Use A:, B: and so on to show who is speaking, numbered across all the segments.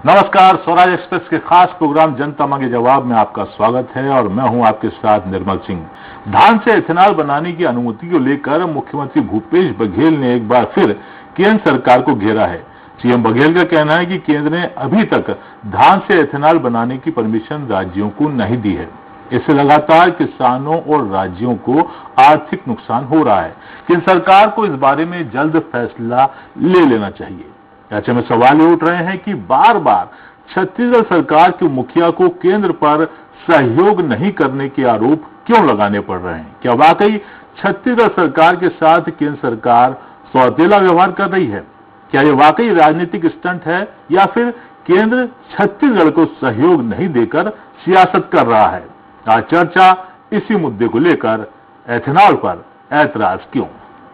A: नमस्कार, स्वराज एक्सप्रेस के खास प्रोग्राम जनता मांगे जवाब में आपका स्वागत है और मैं हूं आपके साथ निर्मल सिंह। धान से इथेनॉल बनाने की अनुमति को लेकर मुख्यमंत्री भूपेश बघेल ने एक बार फिर केंद्र सरकार को घेरा है। सीएम बघेल का कहना है कि केंद्र ने अभी तक धान से इथेनॉल बनाने की परमिशन राज्यों को नहीं दी है। इससे लगातार किसानों और राज्यों को आर्थिक नुकसान हो रहा है। केंद्र सरकार को इस बारे में जल्द फैसला ले लेना चाहिए। ऐसे में सवाल ये उठ रहे हैं कि बार बार छत्तीसगढ़ सरकार के मुखिया को केंद्र पर सहयोग नहीं करने के आरोप क्यों लगाने पड़ रहे हैं। क्या वाकई छत्तीसगढ़ सरकार के साथ केंद्र सरकार सौतेला व्यवहार कर रही है? क्या ये वाकई राजनीतिक स्टंट है या फिर केंद्र छत्तीसगढ़ को सहयोग नहीं देकर सियासत कर रहा है? आज चर्चा इसी मुद्दे को लेकर, एथेनॉल पर ऐतराज क्यों।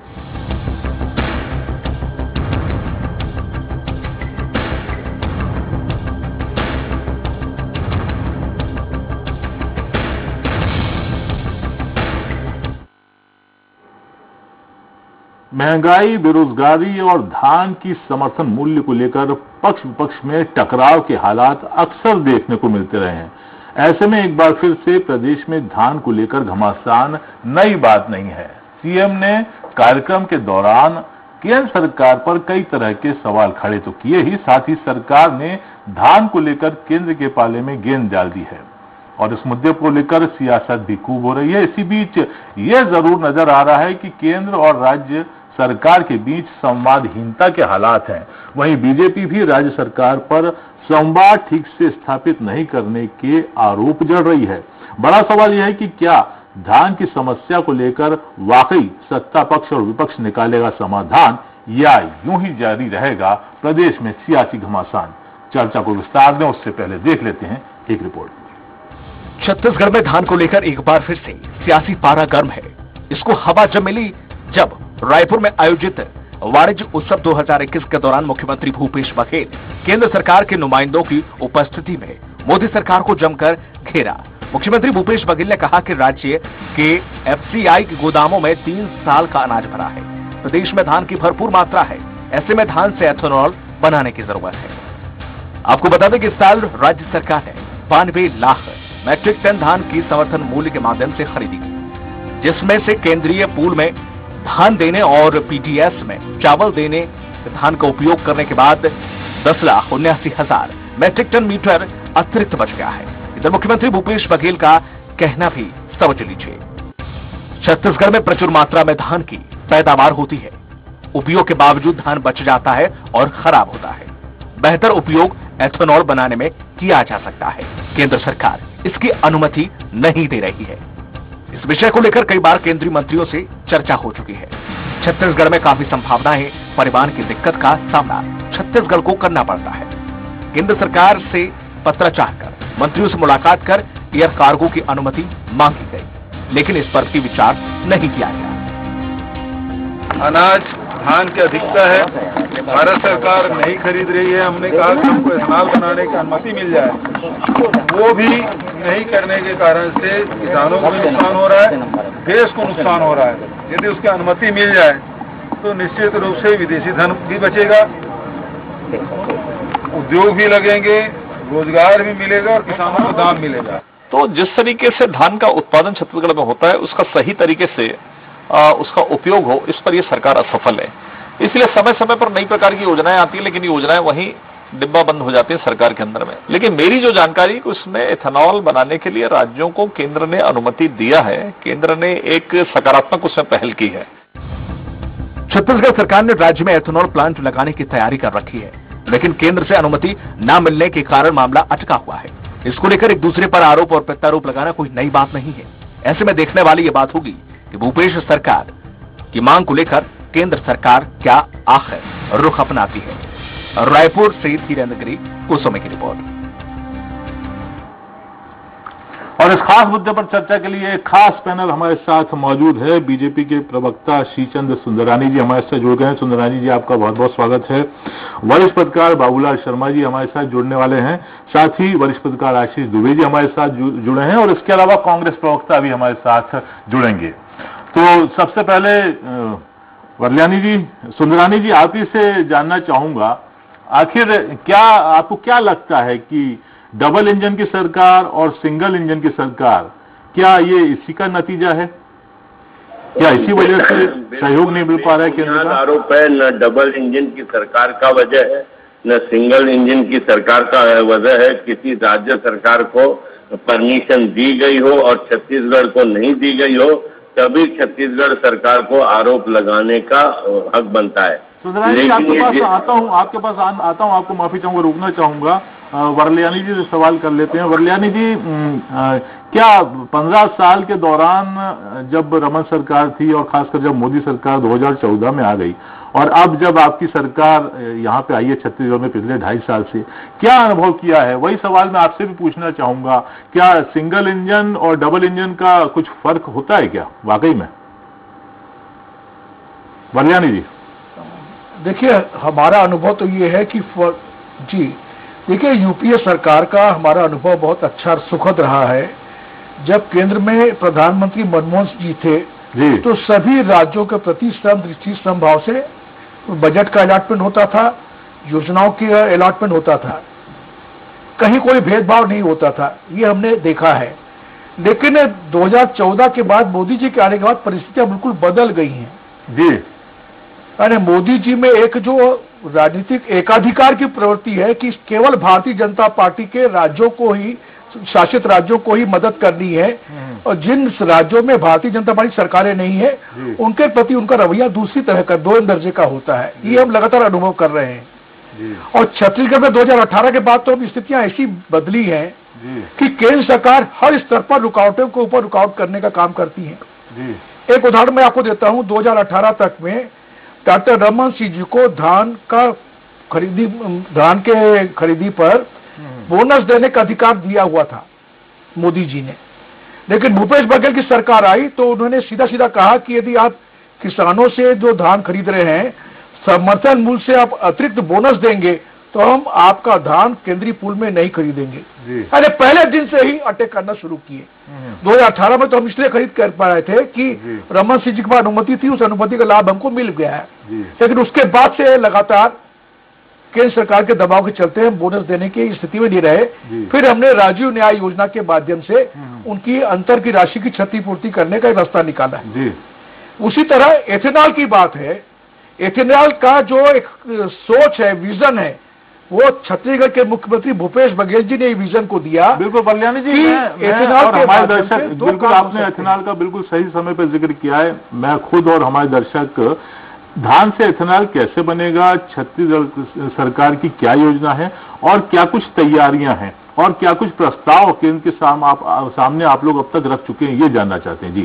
A: महंगाई, बेरोजगारी और धान की समर्थन मूल्य को लेकर पक्ष विपक्ष में टकराव के हालात अक्सर देखने को मिलते रहे हैं। ऐसे में एक बार फिर से प्रदेश में धान को लेकर घमासान नई बात नहीं है। सीएम ने कार्यक्रम के दौरान केंद्र सरकार पर कई तरह के सवाल खड़े तो किए ही, साथ ही सरकार ने धान को लेकर केंद्र के पाले में गेंद डाल दी है और इस मुद्दे को लेकर सियासत भी खूब हो रही है। इसी बीच यह जरूर नजर आ रहा है कि केंद्र और राज्य सरकार के बीच संवादहीनता के हालात हैं। वहीं बीजेपी भी राज्य सरकार पर संवाद ठीक से स्थापित नहीं करने के आरोप जड़ रही है। बड़ा सवाल यह है कि क्या धान की समस्या को लेकर वाकई सत्ता पक्ष और विपक्ष निकालेगा समाधान या यूं ही जारी रहेगा प्रदेश में सियासी घमासान। चर्चा को विस्तार दें उससे पहले देख लेते हैं एक रिपोर्ट।
B: छत्तीसगढ़ में धान को लेकर एक बार फिर से सियासी पारा गर्म है। इसको हवा जब मिली जब रायपुर में आयोजित वाणिज्य उत्सव 2021 के दौरान मुख्यमंत्री भूपेश बघेल केंद्र सरकार के नुमाइंदों की उपस्थिति में मोदी सरकार को जमकर घेरा। मुख्यमंत्री भूपेश बघेल ने कहा कि राज्य के एफसीआई के गोदामों में 3 साल का अनाज भरा है। प्रदेश में धान की भरपूर मात्रा है। ऐसे में धान से एथेनॉल बनाने की जरूरत है। आपको बता दें कि इस साल राज्य सरकार ने 92 लाख मैट्रिक टन धान की समर्थन मूल्य के माध्यम से खरीदी की, जिसमें से केंद्रीय पूल में धान देने और पीडीएस में चावल देने धान का उपयोग करने के बाद 10,79,000 मैट्रिक टन मीटर अतिरिक्त बच गया है। इधर मुख्यमंत्री भूपेश बघेल का कहना भी समझ लीजिए। छत्तीसगढ़ में प्रचुर मात्रा में धान की पैदावार होती है। उपयोग के बावजूद धान बच जाता है और खराब होता है। बेहतर उपयोग एथेनॉल बनाने में किया जा सकता है। केंद्र सरकार इसकी अनुमति नहीं दे रही है। इस विषय को लेकर कई बार केंद्रीय मंत्रियों से चर्चा हो चुकी है। छत्तीसगढ़ में काफी संभावनाएं, परिवहन की दिक्कत का सामना छत्तीसगढ़ को करना पड़ता है। केंद्र सरकार से पत्राचार कर मंत्रियों से मुलाकात कर एयर कार्गो की अनुमति मांगी गई, लेकिन इस पर भी विचार नहीं किया गया।
C: अनाज धान की अधिकता है, भारत सरकार नहीं खरीद रही है। हमने कहा कि हमको इथेनॉल बनाने की अनुमति मिल जाए, वो भी नहीं करने के कारण से किसानों को भी नुकसान हो रहा है, देश को नुकसान हो रहा है। यदि उसकी अनुमति मिल जाए तो निश्चित रूप से विदेशी धन भी बचेगा, उद्योग भी लगेंगे, रोजगार भी मिलेगा और किसानों को दाम मिलेगा।
D: तो जिस तरीके से धान का उत्पादन छत्तीसगढ़ में होता है, उसका सही तरीके से उसका उपयोग हो, इस पर यह सरकार असफल है। इसलिए समय समय पर नई प्रकार की योजनाएं आती है, लेकिन योजनाएं वहीं डिब्बा बंद हो जाती है सरकार के अंदर में। लेकिन मेरी जो जानकारी उसमें एथेनॉल बनाने के लिए राज्यों को केंद्र ने अनुमति दिया है। केंद्र ने एक सकारात्मक उसमें पहल की है।
B: छत्तीसगढ़ सरकार ने राज्य में एथेनॉल प्लांट लगाने की तैयारी कर रखी है, लेकिन केंद्र से अनुमति न मिलने के कारण मामला अटका हुआ है। इसको लेकर एक दूसरे पर आरोप और प्रत्यारोप लगाना कोई नई बात नहीं है। ऐसे में देखने वाली ये बात होगी कि भूपेश सरकार की मांग को लेकर केंद्र सरकार क्या आखिर रुख अपनाती है। रायपुर से धीरेन्द्र गिरी, कुसुमे की रिपोर्ट।
A: और इस खास मुद्दे पर चर्चा के लिए एक खास पैनल हमारे साथ मौजूद है। बीजेपी के प्रवक्ता श्रीचंद सुंदरानी जी हमारे साथ जुड़ गए हैं। सुंदरानी जी, आपका बहुत बहुत स्वागत है। वरिष्ठ पत्रकार बाबूलाल शर्मा जी हमारे साथ जुड़ने वाले हैं। साथ ही वरिष्ठ पत्रकार आशीष दुबे जी हमारे साथ जुड़े हैं और इसके अलावा कांग्रेस प्रवक्ता भी हमारे साथ जुड़ेंगे। तो सबसे पहले वरल्यानी जी, सुंदरानी जी, आप ही से जानना चाहूंगा, आखिर क्या आपको क्या लगता है कि डबल इंजन की सरकार और सिंगल इंजन की सरकार, क्या ये इसी का नतीजा है? क्या इसी वजह से सहयोग नहीं मिल पा रहा है केंद्र का?
E: आरोप है न डबल इंजन की सरकार का वजह है, न सिंगल इंजन की सरकार का वजह है। किसी राज्य सरकार को परमिशन दी गई हो और छत्तीसगढ़ को नहीं दी गई हो, तभी छत्तीसगढ़ सरकार को आरोप लगाने का हक बनता है।
A: सुंदरानी, आपके पास आता हूँ, आपको माफी चाहूंगा, रुकना चाहूंगा। वरलियानी जी से सवाल कर लेते हैं। वरलियानी जी, क्या 15 साल के दौरान जब रमन सरकार थी और खासकर जब मोदी सरकार 2014 में आ गई और अब जब आपकी सरकार यहाँ पे आई है छत्तीसगढ़ में पिछले 2.5 साल से, क्या अनुभव किया है? वही सवाल मैं आपसे भी पूछना चाहूंगा, क्या सिंगल इंजन और डबल इंजन का कुछ फर्क होता है क्या वाकई में? वरलियानी जी।
F: देखिए, हमारा अनुभव तो ये है कि जी देखिए, यूपीए सरकार का हमारा अनुभव बहुत अच्छा और सुखद रहा है। जब केंद्र में प्रधानमंत्री मनमोहन जी थे जी, तो सभी राज्यों के प्रति श्रम दृष्टि श्रम भाव से बजट का अलॉटमेंट होता था, योजनाओं की अलॉटमेंट होता था, कहीं कोई भेदभाव नहीं होता था, ये हमने देखा है। लेकिन 2014 के बाद मोदी जी के आने के बाद परिस्थितियां बिल्कुल बदल गई हैं
A: जी।
F: यानी मोदी जी में एक जो राजनीतिक एकाधिकार की प्रवृत्ति है कि केवल भारतीय जनता पार्टी के राज्यों को ही, शासित राज्यों को ही मदद करनी है, और जिन राज्यों में भारतीय जनता पार्टी सरकारें नहीं है उनके प्रति उनका रवैया दूसरी तरह का, 2 दर्जे का होता है। ये हम लगातार अनुभव कर रहे हैं। और छत्तीसगढ़ में 2018 के बाद तो स्थितियां ऐसी बदली हैं कि केंद्र सरकार हर स्तर पर रुकावटों के ऊपर रुकावट करने का काम करती है। एक उदाहरण मैं आपको देता हूं। 2018 तक में डॉक्टर रमन सिंह जी को धान के खरीदी पर बोनस देने का अधिकार दिया हुआ था मोदी जी ने। लेकिन भूपेश बघेल की सरकार आई तो उन्होंने सीधा सीधा कहा कि यदि आप किसानों से जो धान खरीद रहे हैं समर्थन मूल्य से आप अतिरिक्त बोनस देंगे तो हम आपका धान केंद्रीय पूल में नहीं खरीदेंगे। अरे पहले दिन से ही अटैक करना शुरू किए। 2018 में तो हम इसलिए खरीद कर पा रहे थे कि रमन सिंह जी की अनुमति थी, उस अनुमति का लाभ हमको मिल गया है। लेकिन उसके बाद से लगातार केंद्र सरकार के दबाव के चलते हम बोनस देने की स्थिति में नहीं रहे। फिर हमने राजीव न्याय योजना के माध्यम से उनकी अंतर की राशि की क्षतिपूर्ति करने का रास्ता निकाला है। उसी तरह एथेनॉल की बात है। एथेनॉल का जो एक सोच है, विजन है, वो छत्तीसगढ़ के मुख्यमंत्री भूपेश बघेल जी ने विजन को दिया।
A: बिल्कुल वरलियानी जी, हमारे दर्शक, बिल्कुल आपने एथेनॉल का बिल्कुल सही समय पर जिक्र किया है। मैं खुद और हमारे दर्शक, धान से एथेनॉल कैसे बनेगा, छत्तीसगढ़ सरकार की क्या योजना है और क्या कुछ तैयारियां हैं और क्या कुछ प्रस्ताव केंद्र के सामने आप लोग अब तक रख चुके हैं, ये जानना चाहते हैं। जी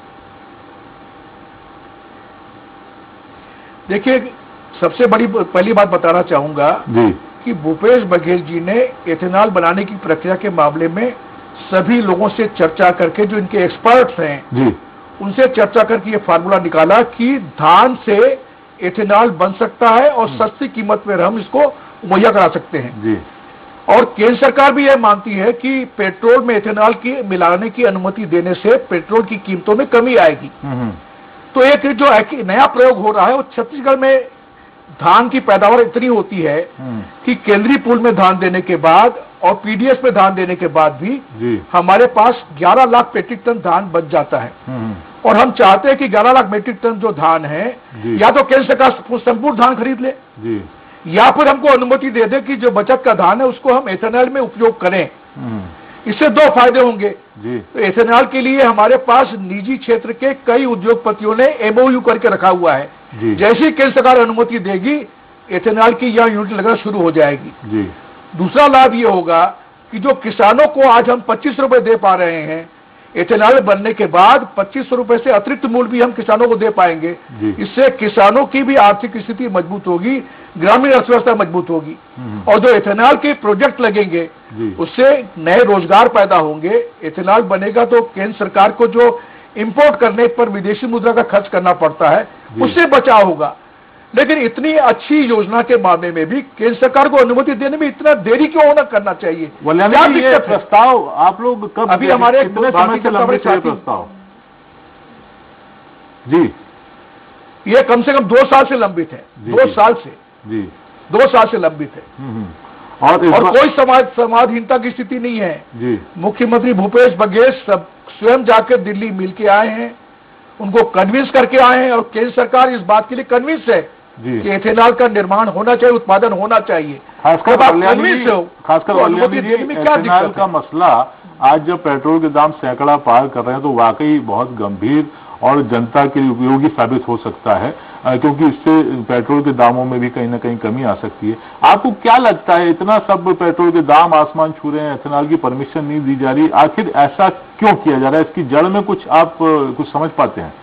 F: देखिए, सबसे बड़ी पहली बात बताना चाहूंगा जी कि भूपेश बघेल जी ने एथेनॉल बनाने की प्रक्रिया के मामले में सभी लोगों से चर्चा करके, जो इनके एक्सपर्ट्स हैं जी, उनसे चर्चा करके ये फार्मूला निकाला कि धान से एथेनॉल बन सकता है और सस्ती कीमत में हम इसको मुहैया करा सकते हैं जी। और केंद्र सरकार भी यह मानती है कि पेट्रोल में एथेनॉल की मिलाने की अनुमति देने से पेट्रोल की कीमतों में कमी आएगी। तो एक जो नया प्रयोग हो रहा है वो छत्तीसगढ़ में धान की पैदावार इतनी होती है कि केंद्रीय पूल में धान देने के बाद और पीडीएस में धान देने के बाद भी हमारे पास 11 लाख मीट्रिक टन धान बच जाता है। और हम चाहते हैं कि 11 लाख मीट्रिक टन जो धान है, या तो केंद्र सरकार संपूर्ण धान खरीद ले या फिर हमको अनुमति दे दे कि जो बचत का धान है उसको हम एथेनॉल में उपयोग करें। इससे 2 फायदे होंगे। तो एथेनॉल के लिए हमारे पास निजी क्षेत्र के कई उद्योगपतियों ने एमओयू करके रखा हुआ है। जैसी केंद्र सरकार अनुमति देगी एथेनॉल की यह यूनिट लगना शुरू हो जाएगी। दूसरा लाभ ये होगा कि जो किसानों को आज हम 25 रुपए दे पा रहे हैं, एथेनॉल बनने के बाद 2500 रुपए से अतिरिक्त मूल्य भी हम किसानों को दे पाएंगे। इससे किसानों की भी आर्थिक स्थिति मजबूत होगी, ग्रामीण अर्थव्यवस्था मजबूत होगी। और जो एथेनॉल के प्रोजेक्ट लगेंगे उससे नए रोजगार पैदा होंगे। एथेनॉल बनेगा तो केंद्र सरकार को जो इंपोर्ट करने पर विदेशी मुद्रा का खर्च करना पड़ता है उससे बचाव होगा। लेकिन इतनी अच्छी योजना के मामले में भी केंद्र सरकार को अनुमति देने में इतना देरी क्यों होना करना चाहिए?
A: क्या दिक्कत प्रस्ताव आप लोग कब
F: अभी हमारे
A: प्रस्ताव जी
F: ये कम से कम 2 साल से लंबित है। 2 साल से
A: जी
F: 2 साल से लंबित है। और कोई समाजहीनता की स्थिति नहीं है जी। मुख्यमंत्री भूपेश बघेल सब स्वयं जाकर दिल्ली मिल के आए हैं, उनको कन्विंस करके आए हैं, और केंद्र सरकार इस बात के लिए कन्विंस है कि एथेनॉल का निर्माण होना चाहिए, उत्पादन होना चाहिए। खासकर
A: एथेनॉल का मसला आज जब पेट्रोल के दाम सैकड़ा पार कर रहे हैं तो वाकई बहुत गंभीर और जनता के लिए उपयोगी साबित हो सकता है, क्योंकि इससे पेट्रोल के दामों में भी कहीं ना कहीं कमी आ सकती है। आपको क्या लगता है, इतना सब पेट्रोल के दाम आसमान छू रहे हैं, एथेनॉल की परमिशन नहीं दी जा रही, आखिर ऐसा क्यों किया जा रहा है? इसकी जड़ में कुछ आप कुछ समझ पाते हैं?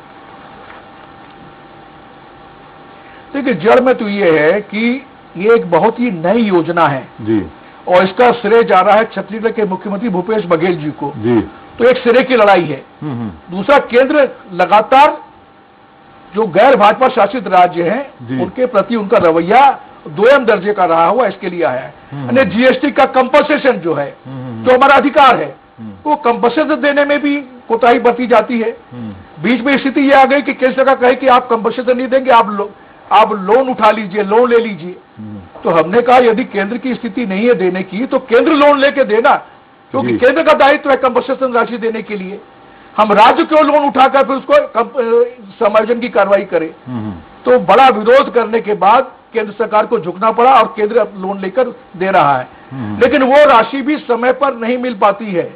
F: देखिए, जड़ में तो ये है कि ये एक बहुत ही नई योजना है
A: जी,
F: और इसका श्रेय जा रहा है छत्तीसगढ़ के मुख्यमंत्री भूपेश बघेल जी को
A: जी।
F: तो एक सिरे की लड़ाई है। दूसरा, केंद्र लगातार जो गैर भाजपा शासित राज्य हैं उनके प्रति उनका रवैया 2M दर्जे का रहा हुआ, इसके लिए आया है। जीएसटी का कंपनसेशन जो है, जो हमारा अधिकार है, वो कंपनसेशन देने में भी कोताही बरती जाती है। बीच में स्थिति ये आ गई कि केंद्र सरकार कहे कि आप कंपनसेशन नहीं देंगे, आप लोन उठा लीजिए, लोन ले लीजिए। तो हमने कहा यदि केंद्र की स्थिति नहीं है देने की तो केंद्र लोन लेके देना, क्योंकि केंद्र का दायित्व है कंपनसेशन राशि देने के लिए। हम राज्य क्यों लोन उठाकर फिर उसको समायोजन की कार्रवाई करें? तो बड़ा विरोध करने के बाद केंद्र सरकार को झुकना पड़ा और केंद्र लोन लेकर दे रहा है, लेकिन वो राशि भी समय पर नहीं मिल पाती है।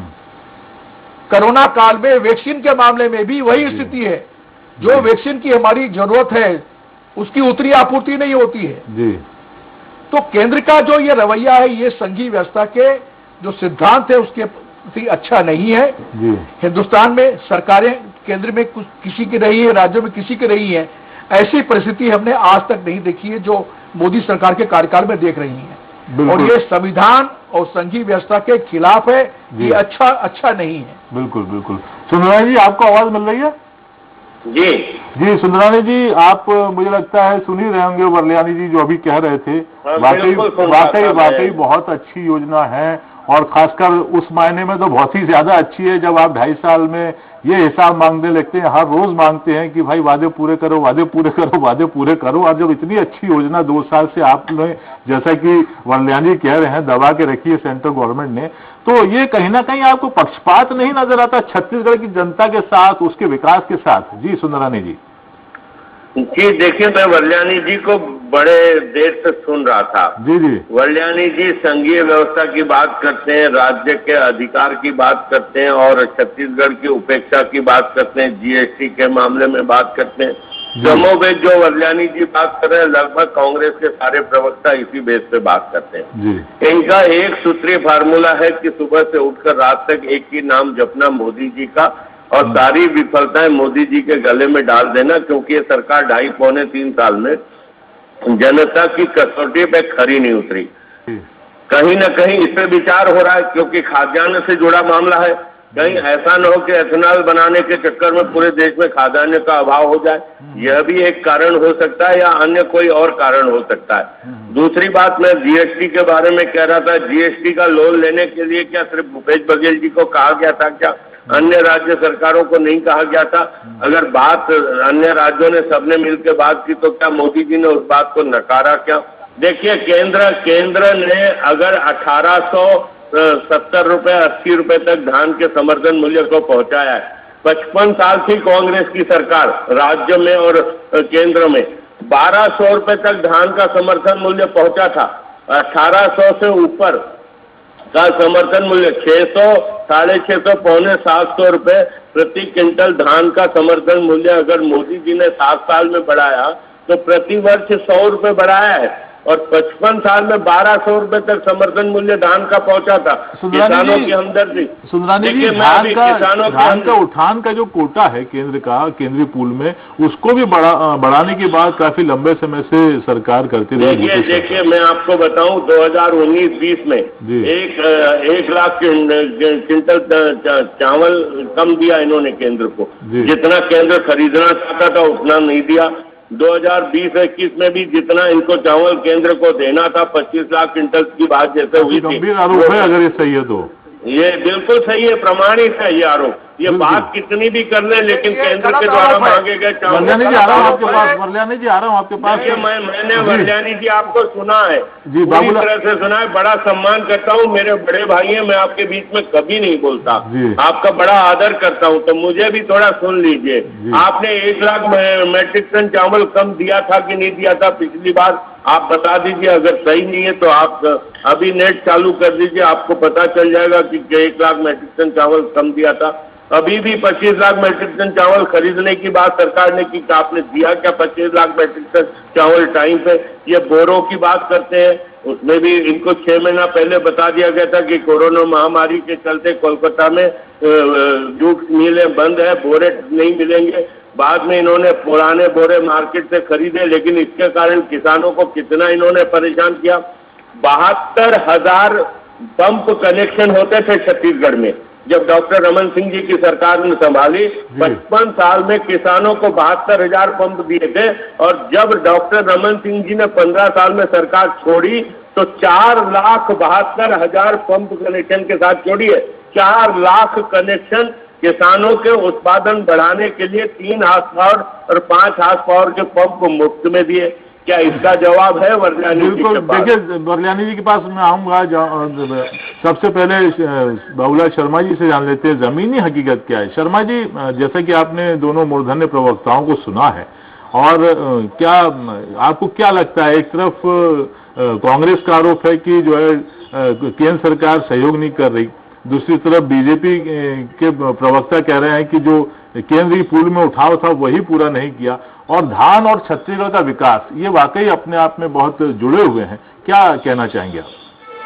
F: कोरोना काल में वैक्सीन के मामले में भी वही स्थिति है, जो वैक्सीन की हमारी जरूरत है उसकी उतरी आपूर्ति नहीं होती है
A: जी।
F: तो केंद्र का जो ये रवैया है, ये संघीय व्यवस्था के जो सिद्धांत है उसके प्रति अच्छा नहीं है
A: जी।
F: हिंदुस्तान में सरकारें केंद्र में कुछ किसी की रही है, राज्यों में किसी की रही है, ऐसी परिस्थिति हमने आज तक नहीं देखी है जो मोदी सरकार के कार्यकाल में देख रही है। और ये संविधान और संघीय व्यवस्था के खिलाफ है, ये अच्छा नहीं है।
A: बिल्कुल बिल्कुल। सुंदरानी जी, आपको आवाज मिल रही है?
E: जी
A: जी सुंदरानी जी, आप मुझे लगता है सुन ही रहे होंगे वरल्यानी जी जो अभी कह रहे थे। वाकई बहुत अच्छी योजना है, और खासकर उस मायने में तो बहुत ही ज्यादा अच्छी है जब आप 2.5 साल में ये हिसाब मांगने लगते हैं, हर रोज मांगते हैं कि भाई वादे पूरे करो, वादे पूरे करो, वादे पूरे करो। और जब इतनी अच्छी योजना 2 साल से आपने, जैसा कि वरल्यानी कह रहे हैं, दबा के रखी है सेंट्रल गवर्नमेंट ने, तो ये कहीं ना कहीं आपको पक्षपात नहीं नजर आता छत्तीसगढ़ की जनता के साथ, उसके विकास के साथ? जी सुंदरानी जी।
E: जी देखिए, मैं वरल्यानी जी को बड़े देर से सुन रहा था।
A: जी जी।
E: वरल्यानी जी संघीय व्यवस्था की बात करते हैं, राज्य के अधिकार की बात करते हैं, और छत्तीसगढ़ की उपेक्षा की बात करते हैं, जीएसटी के मामले में बात करते हैं। कमोबेश जो वरल्यानी जी बात कर रहे हैं, लगभग कांग्रेस के सारे प्रवक्ता इसी बेस पे बात करते हैं जी। इनका एक सूत्रीय फार्मूला है कि सुबह से उठकर रात तक एक ही नाम जपना, मोदी जी का, और सारी विफलताएं मोदी जी के गले में डाल देना, क्योंकि ये सरकार 2.5-3 साल में जनता की कसौटी पे खरी नहीं उतरी। कहीं न कहीं इस पे विचार हो रहा है, क्योंकि खाद्यान्न से जुड़ा मामला है। कहीं ऐसा न हो कि एथेनॉल बनाने के चक्कर में पूरे देश में खाद्यान्न का अभाव हो जाए, यह भी एक कारण हो सकता है, या अन्य कोई और कारण हो सकता है। दूसरी बात, मैं जीएसटी के बारे में कह रहा था, जीएसटी का लोन लेने के लिए क्या सिर्फ भूपेश बघेल जी को कहा गया था? क्या अन्य राज्य सरकारों को नहीं कहा गया था? अगर बात अन्य राज्यों ने सबने मिलकर बात की तो क्या मोदी जी ने उस बात को नकारा क्या? देखिए, केंद्र ने अगर 1870 रुपए 80 रुपए तक धान के समर्थन मूल्य को पहुंचाया है, 55 साल थी कांग्रेस की सरकार राज्य में और केंद्र में, 1200 रुपए तक धान का समर्थन मूल्य पहुंचा था। 1800 से ऊपर का समर्थन मूल्य 600, 650, 750 रुपए प्रति क्विंटल धान का समर्थन मूल्य अगर मोदी जी ने 7 साल में बढ़ाया तो प्रति वर्ष 100 रुपए बढ़ाया है, और 55 साल में 1200 रुपए तक समर्थन मूल्य धान का पहुंचा था। किसानों की हमदर्दी।
A: सुंदरानी जी, धान का उठान का जो कोटा है केंद्र का, केंद्रीय पूल में, उसको भी बढ़ाने की बात काफी लंबे समय से सरकार करती रही है।
E: देखिए मैं आपको बताऊं, 2019-20 में 1 लाख क्विंटल चावल कम दिया इन्होंने केंद्र को, जितना केंद्र खरीदना चाहता था उतना नहीं दिया। 2020-21 में भी जितना इनको चावल केंद्र को देना था, 25 लाख क्विंटल की बात जैसे हुई थी,
A: गंभीर आरोप है अगर ये सही है तो।
E: ये बिल्कुल सही है, प्रमाणित है ये आरोप। ये बात कितनी भी कर ले, लेकिन केंद्र के द्वारा मांगे गए चावल।
A: वरल्यानी जी आ रहा हूँ आपके पास, वरल्यानी जी आ रहा हूँ आपके पास।
E: मैंने वरल्यानी जी आपको सुना है,
A: जी
E: पूरी तरह से सुना है, बड़ा सम्मान करता हूँ, मेरे बड़े भाई हैं, मैं आपके बीच में कभी नहीं बोलता, आपका बड़ा आदर करता हूँ, तो मुझे भी थोड़ा सुन लीजिए। आपने 1 लाख मेट्रिक टन चावल कम दिया था कि नहीं दिया था पिछली बार, आप बता दीजिए। अगर सही नहीं है तो आप अभी नेट चालू कर दीजिए, आपको पता चल जाएगा कि 1 लाख मेट्रिक टन चावल कम दिया था। अभी भी 25 लाख मेट्रिक टन चावल खरीदने की बात सरकार ने की, आपने दिया क्या 25 लाख मेट्रिक टन चावल टाइम पे? ये बोरों की बात करते हैं, उसमें भी इनको 6 महीना पहले बता दिया गया था कि कोरोना महामारी के चलते कोलकाता में जूट मिलें बंद है, बोरे नहीं मिलेंगे। बाद में इन्होंने पुराने बोरे मार्केट से खरीदे, लेकिन इसके कारण किसानों को कितना इन्होंने परेशान किया। 72,000 पंप कनेक्शन होते थे छत्तीसगढ़ में जब डॉक्टर रमन सिंह जी की सरकार ने संभाली। 55 साल में किसानों को 72,000 पंप दिए थे, और जब डॉक्टर रमन सिंह जी ने 15 साल में सरकार छोड़ी तो 4,72,000 पंप कनेक्शन के साथ छोड़िए 4 लाख कनेक्शन किसानों के उत्पादन बढ़ाने के लिए 3 हार्स पावर और 5 हार्स पावर के पंप मुफ्त में दिए। क्या इसका जवाब है वरल्यानी जी के पास?
A: देखिए, वरल्यानी जी के पास मैं आऊंगा। सबसे पहले बाबूलाल शर्मा जी से जान लेते हैं जमीनी हकीकत क्या है। शर्मा जी, जैसे कि आपने दोनों मूर्धन्य प्रवक्ताओं को सुना है, और क्या आपको क्या लगता है, एक तरफ कांग्रेस का आरोप है कि जो है केंद्र सरकार सहयोग नहीं कर रही, दूसरी तरफ बीजेपी के प्रवक्ता कह रहे हैं कि जो केंद्रीय पूल में उठाव था वही पूरा नहीं किया, और धान और छत्तीसगढ़ का विकास ये वाकई अपने आप में बहुत जुड़े हुए हैं। क्या कहना चाहेंगे आप?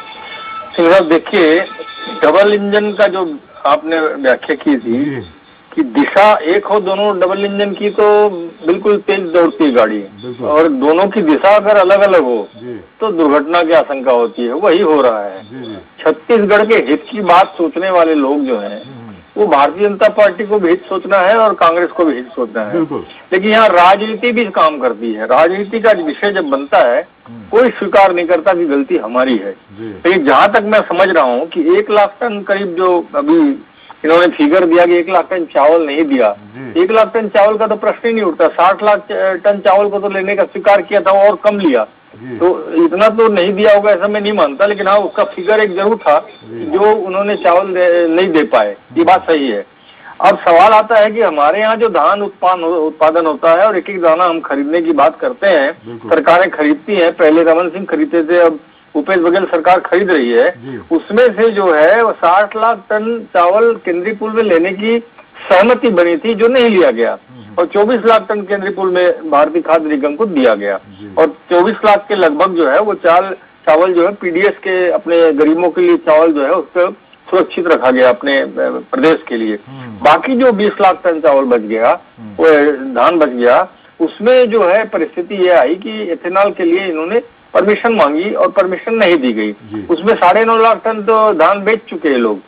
G: साहब देखिए, डबल इंजन का जो आपने व्याख्या की थी कि दिशा एक हो दोनों डबल इंजन की, तो बिल्कुल तेज दौड़ती है गाड़ी, और दोनों की दिशा अगर अलग अलग हो तो दुर्घटना की आशंका होती है। वही हो रहा है। छत्तीसगढ़ के हित की बात सोचने वाले लोग जो हैं वो भारतीय जनता पार्टी को भी हित सोचना है और कांग्रेस को भी हित सोचना है, लेकिन यहाँ राजनीति भी काम करती है। राजनीति का विषय जब बनता है कोई स्वीकार नहीं करता कि गलती हमारी है। लेकिन जहां तक मैं समझ रहा हूँ कि 1 लाख टन करीब जो अभी इन्होंने फिगर दिया कि 1 लाख टन चावल नहीं दिया, 1 लाख टन चावल का तो प्रश्न ही नहीं उठता। 60 लाख टन चावल को तो लेने का स्वीकार किया था और कम लिया, तो इतना तो नहीं दिया होगा ऐसा मैं नहीं मानता। लेकिन हाँ, उसका फिगर एक जरूर था जो उन्होंने चावल नहीं दे पाए, ये बात सही है। अब सवाल आता है कि हमारे यहाँ जो धान उत्पादन होता है और एक एक दाना हम खरीदने की बात करते हैं, सरकारें खरीदती हैं। पहले रमन सिंह खरीदते थे, अब भूपेश बघेल सरकार खरीद रही है। उसमें से जो है वो 60 लाख टन चावल केंद्रीय पूल में लेने की सहमति बनी थी जो नहीं लिया गया, और 24 लाख टन केंद्रीय पूल में भारतीय खाद्य निगम को दिया गया, और 24 लाख के लगभग जो है वो चावल जो है पीडीएस के अपने गरीबों के लिए चावल जो है उसको सुरक्षित रखा गया अपने प्रदेश के लिए। बाकी जो 20 लाख टन चावल बच गया, वो धान बच गया, उसमें जो है परिस्थिति ये आई कि एथेनॉल के लिए इन्होंने परमिशन मांगी और परमिशन नहीं दी गई। उसमें 9.5 लाख टन तो धान बेच चुके हैं लोग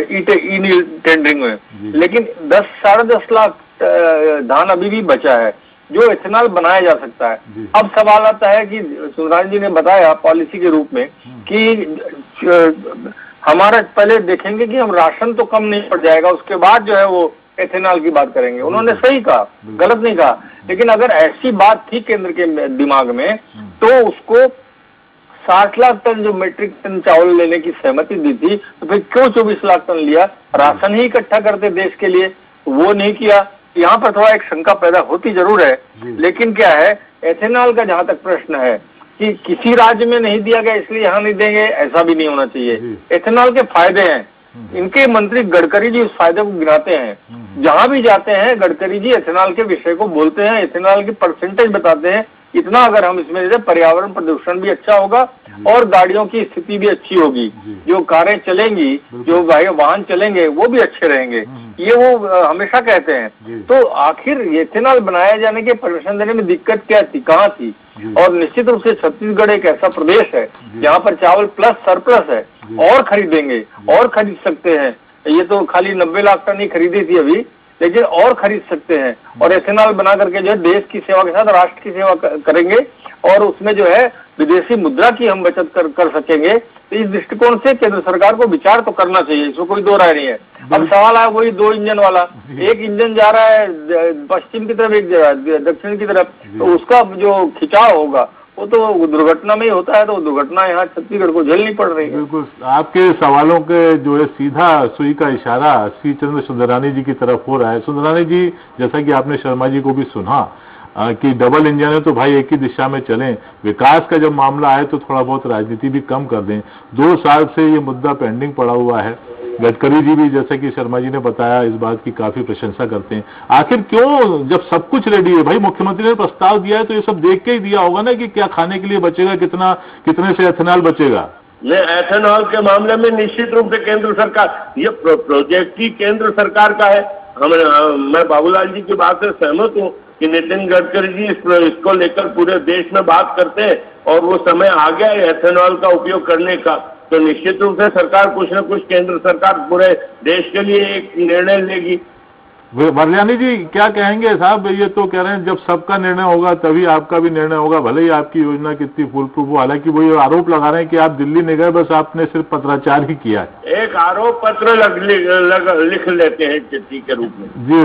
G: ई टेंडरिंग में, लेकिन 10-10.5 लाख धान अभी भी बचा है जो एथेनॉल बनाया जा सकता है। अब सवाल आता है कि सुंदरानी जी ने बताया पॉलिसी के रूप में कि हमारा पहले देखेंगे कि हम राशन तो कम नहीं पड़ जाएगा, उसके बाद जो है वो एथेनॉल की बात करेंगे। उन्होंने सही कहा, गलत नहीं कहा, लेकिन अगर ऐसी बात थी केंद्र के दिमाग में तो उसको 60 लाख टन जो मेट्रिक टन चावल लेने की सहमति दी थी, तो फिर क्यों 24 लाख टन लिया? राशन ही इकट्ठा करते देश के लिए, वो नहीं किया। यहाँ पर थोड़ा एक शंका पैदा होती जरूर है, लेकिन क्या है, एथेनॉल का जहां तक प्रश्न है कि किसी राज्य में नहीं दिया गया इसलिए यहाँ नहीं देंगे, ऐसा भी नहीं होना चाहिए। एथेनॉल के फायदे हैं, इनके मंत्री गडकरी जी उस फायदे को गिनाते हैं। जहां भी जाते हैं गडकरी जी एथेनॉल के विषय को बोलते हैं, एथेनॉल की परसेंटेज बताते हैं, इतना अगर हम इसमें दे पर्यावरण प्रदूषण भी अच्छा होगा और गाड़ियों की स्थिति भी अच्छी होगी, जो कारें चलेंगी, जो वाहन चलेंगे वो भी अच्छे रहेंगे, ये वो हमेशा कहते हैं। तो आखिर एथेनॉल बनाए जाने के परमिशन देने में दिक्कत क्या थी, कहाँ थी? और निश्चित रूप से छत्तीसगढ़ एक ऐसा प्रदेश है जहाँ पर चावल प्लस सरप्लस है, और खरीदेंगे और खरीद सकते हैं। ये तो खाली 90 लाख टन ही खरीदी थी अभी, लेकिन और खरीद सकते हैं, और एथेनॉल बना करके जो है देश की सेवा के साथ राष्ट्र की सेवा करेंगे, और उसमें जो है विदेशी मुद्रा की हम बचत कर सकेंगे। तो इस दृष्टिकोण से केंद्र सरकार को विचार तो करना चाहिए, इसमें कोई दो राय नहीं है। अब सवाल है वही 2 इंजन वाला, एक इंजन जा रहा है पश्चिम की तरफ, एक दक्षिण की तरफ, तो उसका जो खिंचाव होगा वो तो दुर्घटना में ही होता है, तो दुर्घटना यहाँ छत्तीसगढ़ को झेलनी पड़ रही है।
A: बिल्कुल, आपके सवालों के जो है सीधा सुई का इशारा श्री चंद्र सुंदरानी जी की तरफ हो रहा है। सुंदरानी जी, जैसा कि आपने शर्मा जी को भी सुना कि डबल इंजन है तो भाई एक ही दिशा में चलें, विकास का जब मामला आए तो थोड़ा बहुत राजनीति भी कम कर दें। 2 साल से ये मुद्दा पेंडिंग पड़ा हुआ है। गडकरी जी भी, जैसा कि शर्मा जी ने बताया, इस बात की काफी प्रशंसा करते हैं। आखिर क्यों, जब सब कुछ रेडी है, भाई मुख्यमंत्री ने प्रस्ताव दिया है तो ये सब देख के ही दिया होगा ना कि क्या खाने के लिए बचेगा, कितने से एथेनॉल बचेगा।
E: एथेनॉल के मामले में निश्चित रूप से केंद्र सरकार, ये प्रोजेक्ट ही केंद्र सरकार का है। मैं बाबूलाल जी की बात से सहमत हूँ कि नितिन गडकरी जी इसको लेकर पूरे देश में बात करते हैं और वो समय आ गया है एथेनॉल का उपयोग करने का, तो निश्चित रूप से सरकार कुछ न कुछ, केंद्र सरकार पूरे देश के लिए एक निर्णय लेगी।
A: वरजानी जी क्या कहेंगे साहब, ये तो कह रहे हैं जब सबका निर्णय होगा तभी आपका भी निर्णय होगा, भले ही आपकी योजना कितनी फूल प्रूफ हो। हालांकि वो ये आरोप लगा रहे हैं कि आप दिल्ली नहीं गए, बस आपने सिर्फ पत्राचार ही किया है।
E: एक आरोप पत्र लिख लेते हैं चिट्ठी के रूप में।
A: जी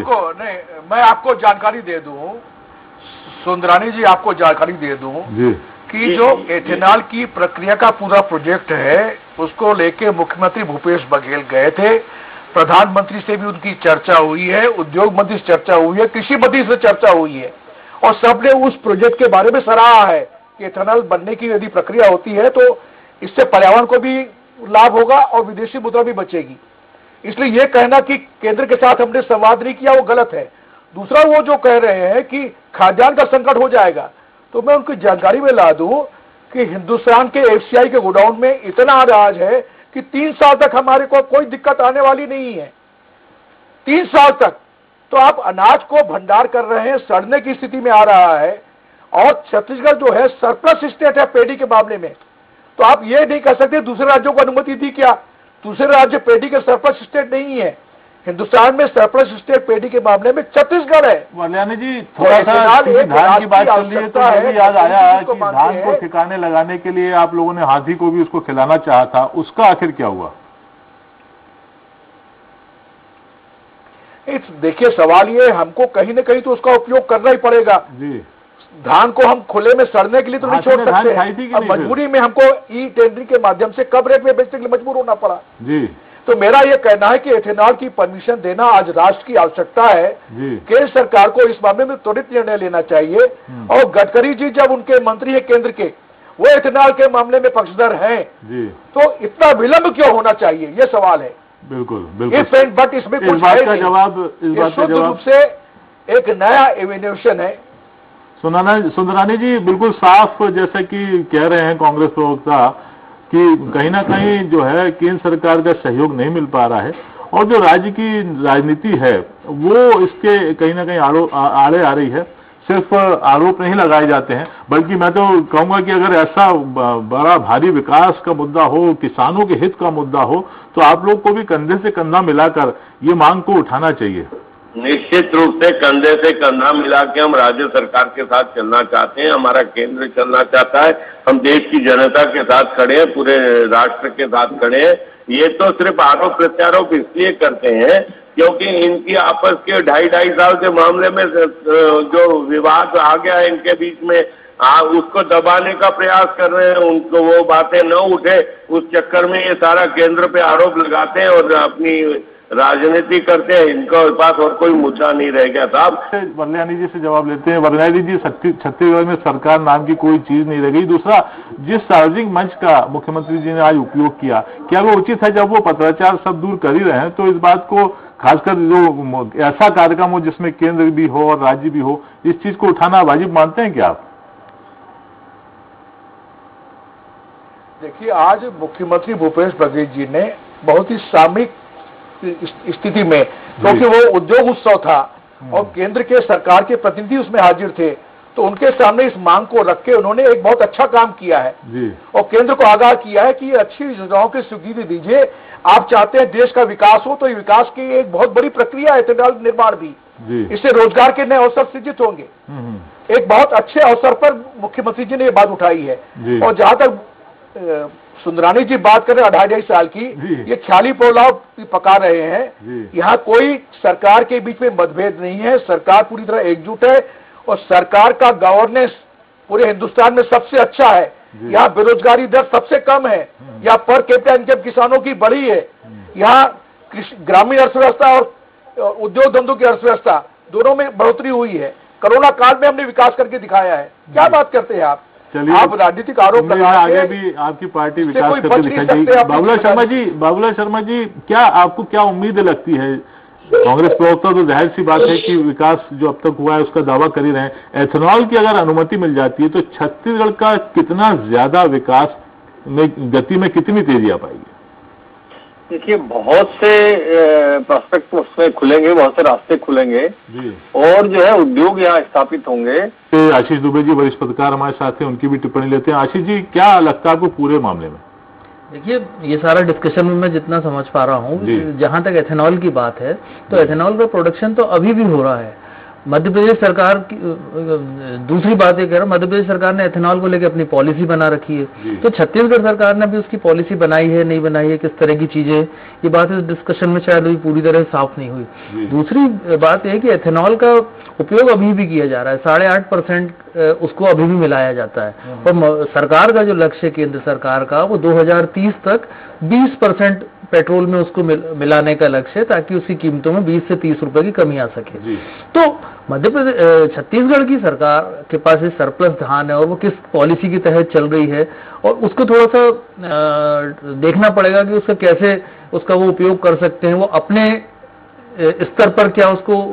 F: मैं आपको जानकारी दे दूं, सुंदरानी जी, आपको जानकारी दे दूं
A: जी
F: कि जो एथेनॉल की प्रक्रिया का पूरा प्रोजेक्ट है उसको लेके मुख्यमंत्री भूपेश बघेल गए थे। प्रधानमंत्री से भी उनकी चर्चा हुई है, उद्योग मंत्री से चर्चा हुई है, कृषि मंत्री से चर्चा हुई है और सबने उस प्रोजेक्ट के बारे में सराहा है कि एथेनॉल बनने की यदि प्रक्रिया होती है तो इससे पर्यावरण को भी लाभ होगा और विदेशी मुद्रा भी बचेगी। इसलिए यह कहना कि केंद्र के साथ हमने संवाद नहीं किया वो गलत है। दूसरा, वो जो कह रहे हैं कि खाद्यान्न का संकट हो जाएगा, तो मैं उनकी जानकारी में ला दूं कि हिंदुस्तान के एफसीआई के गोडाउन में इतना अनाज है कि 3 साल तक हमारे को कोई दिक्कत आने वाली नहीं है। 3 साल तक तो आप अनाज को भंडार कर रहे हैं, सड़ने की स्थिति में आ रहा है और छत्तीसगढ़ जो है सरप्लस स्टेट है पेडी के मामले में, तो आप ये नहीं कह सकते दूसरे राज्यों को अनुमति दी क्या। दूसरे राज्य पेडी के सरप्लस स्टेट नहीं है, हिंदुस्तान में सरप्लस स्टेट पेडी के मामले में छत्तीसगढ़ है।
A: वल्यानी जी, थोड़ा सा धान की बात चल रही है तो मुझे याद आया कि धान को ठिकाने लगाने के लिए आप लोगों ने हाथी को भी उसको खिलाना चाहा था, उसका आखिर क्या हुआ?
F: देखिए, सवाल ये, हमको कहीं न कहीं तो उसका उपयोग करना ही पड़ेगा जी। धान को हम खुले में सड़ने के लिए तो नहीं छोड़ सकते। अब मजबूरी में हमको ई टेंडरिंग के माध्यम से कम रेट में बेचने के लिए मजबूर होना पड़ा जी। तो मेरा यह कहना है कि एथेनॉल की परमिशन देना आज राष्ट्र की आवश्यकता है। केंद्र सरकार को इस मामले में त्वरित निर्णय लेना चाहिए और गडकरी जी जब उनके मंत्री है केंद्र के, वो एथेनॉल के मामले में पक्षधर हैं जी, तो इतना विलंब क्यों होना चाहिए, ये सवाल है।
A: बिल्कुल बिल्कुल,
F: बट इसमें कुछ शुद्ध रूप से एक नया इनोवेशन है।
A: सुंदरानी जी, बिल्कुल साफ जैसा कि कह रहे हैं कांग्रेस प्रवक्ता कि कहीं ना कहीं जो है केंद्र सरकार का सहयोग नहीं मिल पा रहा है और जो राज्य की राजनीति है वो इसके कहीं ना कहीं आड़े आ रही है। सिर्फ आरोप नहीं लगाए जाते हैं, बल्कि मैं तो कहूंगा कि अगर ऐसा बड़ा भारी विकास का मुद्दा हो, किसानों के हित का मुद्दा हो, तो आप लोग को भी कंधे से कंधा मिलाकर ये मांग को उठाना चाहिए।
E: निश्चित रूप से कंधे से कंधा मिला के हम राज्य सरकार के साथ चलना चाहते हैं, हमारा केंद्र चलना चाहता है, हम देश की जनता के साथ खड़े हैं, पूरे राष्ट्र के साथ खड़े हैं। ये तो सिर्फ आरोप प्रत्यारोप इसलिए करते हैं क्योंकि इनकी आपस के 2.5 साल के मामले में जो विवाद आ गया है इनके बीच में, उसको दबाने का प्रयास कर रहे हैं, उनको वो बातें न उठे, उस चक्कर में ये सारा केंद्र पे आरोप लगाते हैं और अपनी राजनीति करते हैं। इनका पास और कोई मुद्दा नहीं रह गया साहब।
A: वल्यानी जी से जवाब लेते हैं। वल्यानी जी, छत्तीसगढ़ में सरकार नाम की कोई चीज नहीं रह गई। दूसरा, जिस सार्वजनिक मंच का मुख्यमंत्री जी ने आज उपयोग किया, क्या वो उचित है? जब वो पत्राचार सब दूर कर ही रहे हैं तो इस बात को, खासकर जो ऐसा कार्यक्रम हो जिसमें केंद्र भी हो और राज्य भी हो, इस चीज को उठाना वाजिब मानते हैं क्या आप?
F: देखिए, आज मुख्यमंत्री भूपेश बघेल जी ने बहुत ही सामयिक स्थिति में, क्योंकि वो उद्योग उत्सव था और केंद्र के सरकार के प्रतिनिधि उसमें हाजिर थे, तो उनके सामने इस मांग को रख के उन्होंने एक बहुत अच्छा काम किया है जी। और केंद्र को आगाह किया है कि ये अच्छी योजनाओं की स्वीकृति दीजिए। आप चाहते हैं देश का विकास हो, तो ये विकास की एक बहुत बड़ी प्रक्रिया है एथेनॉल निर्माण भी, इससे रोजगार के नए अवसर सृजित होंगे। एक बहुत अच्छे अवसर पर मुख्यमंत्री जी ने ये बात उठाई है। और जहां तक सुंदरानी जी बात कर रहे हैं 2.5 साल की, ये ख्याली पुलाव पका रहे हैं। यहाँ कोई सरकार के बीच में मतभेद नहीं है, सरकार पूरी तरह एकजुट है और सरकार का गवर्नेंस पूरे हिंदुस्तान में सबसे अच्छा है। यहाँ बेरोजगारी दर सबसे कम है, यहाँ पर कैपिटा इनकम किसानों की बढ़ी है, यहाँ ग्रामीण अर्थव्यवस्था और उद्योग धंधों की अर्थव्यवस्था दोनों में बढ़ोतरी हुई है। कोरोना काल में हमने विकास करके दिखाया है। क्या बात करते हैं आप?
A: चलिए,
F: आप राजनीतिक आरोप
A: आगे भी आपकी पार्टी विकास करके दिखाई जाएगी। बाबूलाल शर्मा जी, क्या आपको क्या उम्मीद लगती है? कांग्रेस प्रवक्ता तो जाहिर सी बात है कि विकास जो अब तक हुआ है उसका दावा कर ही रहे हैं। एथेनॉल की अगर अनुमति मिल जाती है तो छत्तीसगढ़ का कितना ज्यादा विकास में गति में कितनी तेजी आ पाएगी?
G: देखिए, बहुत से प्रोस्पेक्ट उसमें खुलेंगे, बहुत से रास्ते खुलेंगे और जो है उद्योग यहाँ स्थापित होंगे।
A: आशीष दुबे जी वरिष्ठ पत्रकार हमारे साथ हैं, उनकी भी टिप्पणी लेते हैं। आशीष जी, क्या लगता है आपको पूरे मामले में?
H: देखिए, ये सारा डिस्कशन में मैं जितना समझ पा रहा हूँ, जहां तक एथेनॉल की बात है तो एथेनॉल का प्रोडक्शन तो अभी भी हो रहा है। मध्य प्रदेश सरकार की दूसरी बात ये कह रहा हूँ, मध्य प्रदेश सरकार ने एथेनॉल को लेकर अपनी पॉलिसी बना रखी है, तो छत्तीसगढ़ सरकार ने भी उसकी पॉलिसी बनाई है, नहीं बनाई है, किस तरह की चीजें, ये बात इस डिस्कशन में शायद अभी पूरी तरह साफ नहीं हुई। दूसरी बात यह कि एथेनॉल का उपयोग अभी भी किया जा रहा है, 8.5% उसको अभी भी मिलाया जाता है। और सरकार का जो लक्ष्य केंद्र सरकार का वो 2030 तक 20% पेट्रोल में उसको मिलाने का लक्ष्य है, ताकि उसकी कीमतों में 20 से 30 रुपए की कमी आ सके। तो मध्य प्रदेश छत्तीसगढ़ की सरकार के पास इस सरप्लस धान है और वो किस पॉलिसी के तहत चल रही है, और उसको थोड़ा सा देखना पड़ेगा कि उसका कैसे उसका वो उपयोग कर सकते हैं। वो अपने स्तर पर क्या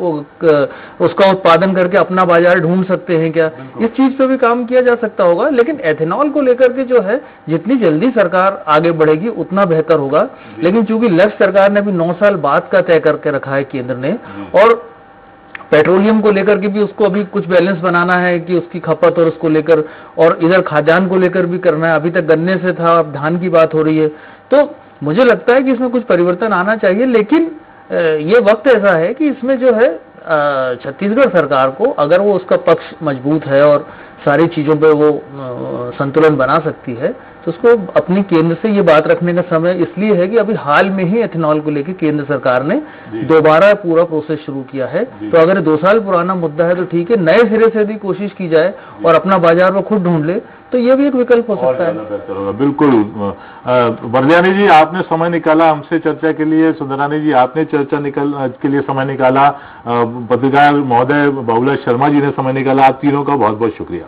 H: उसका उत्पादन करके अपना बाजार ढूंढ सकते हैं क्या, इस चीज पे भी काम किया जा सकता होगा। लेकिन एथेनॉल को लेकर के जो है, जितनी जल्दी सरकार आगे बढ़ेगी उतना बेहतर होगा। लेकिन चूंकि लक्ष्य सरकार ने भी 9 साल बाद का तय करके रखा है केंद्र ने, और पेट्रोलियम को लेकर के भी उसको अभी कुछ बैलेंस बनाना है कि उसकी खपत और उसको लेकर, और इधर खाद्यान्न को लेकर भी करना है। अभी तक गन्ने से था, अब धान की बात हो रही है। तो मुझे लगता है कि इसमें कुछ परिवर्तन आना चाहिए। लेकिन ये वक्त ऐसा है कि इसमें जो है छत्तीसगढ़ सरकार को, अगर वो उसका पक्ष मजबूत है और सारी चीजों पे वो संतुलन बना सकती है, तो उसको अपनी केंद्र से ये बात रखने का समय इसलिए है कि अभी हाल में ही एथेनॉल को लेकर केंद्र सरकार ने दोबारा पूरा प्रोसेस शुरू किया है। तो अगर 2 साल पुराना मुद्दा है तो ठीक है, नए सिरे से भी कोशिश की जाए और अपना बाजार वो खुद ढूंढ ले, तो ये भी एक विकल्प हो सकता है।
A: बिल्कुल। बरलियानी जी, आपने समय निकाला हमसे चर्चा के लिए, सुंदरानी जी आपने चर्चा के लिए समय निकाला, पत्रकार महोदय बाबूलाल शर्मा जी ने समय निकाला, आप तीनों का बहुत बहुत शुक्रिया।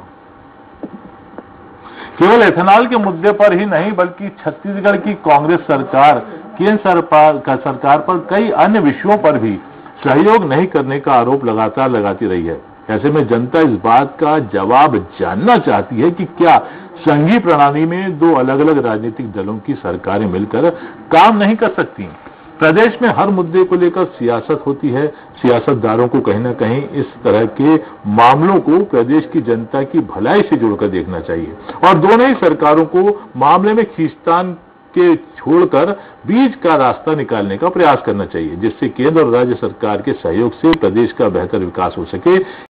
A: केवल एथेनॉल के मुद्दे पर ही नहीं, बल्कि छत्तीसगढ़ की कांग्रेस सरकार केंद्र सरकार पर कई अन्य विषयों पर भी सहयोग नहीं करने का आरोप लगातार लगाती रही है। ऐसे में जनता इस बात का जवाब जानना चाहती है कि क्या संघीय प्रणाली में 2 अलग अलग राजनीतिक दलों की सरकारें मिलकर काम नहीं कर सकती? प्रदेश में हर मुद्दे को लेकर सियासत होती है। सियासतदारों को कहीं ना कहीं इस तरह के मामलों को प्रदेश की जनता की भलाई से जोड़कर देखना चाहिए और दोनों ही सरकारों को मामले में खींचतान के छोड़कर बीच का रास्ता निकालने का प्रयास करना चाहिए, जिससे केंद्र और राज्य सरकार के सहयोग से प्रदेश का बेहतर विकास हो सके।